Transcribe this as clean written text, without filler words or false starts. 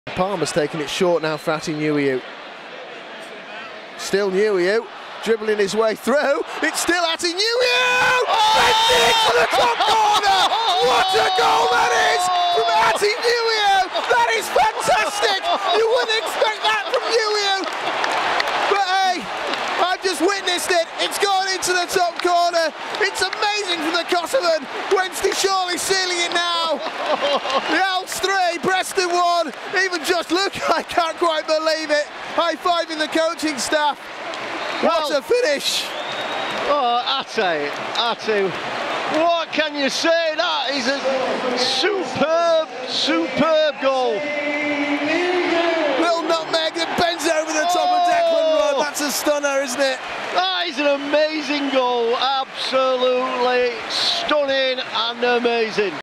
Palmer's taking it short now for Atdhe Nuhiu. Still Nuhiu, dribbling his way through. It's still Atdhe Nuhiu! Bending it to the top corner! What a goal that is from Atdhe Nuhiu! That is fantastic! You wouldn't expect that from Nuhiu! But hey, I've just witnessed it. It's gone into the top corner. It's amazing from the Kosovan. Wednesday surely sealing it now. The Owls 3, Preston 1. Even just look, I can't quite believe it. High-fiving the coaching staff. What a finish. Oh, Atdhe, what can you say? That is a superb goal. Little nutmeg that bends over the top of Declan Rudd. That's a stunner, isn't it? That is an amazing goal. Absolutely stunning and amazing.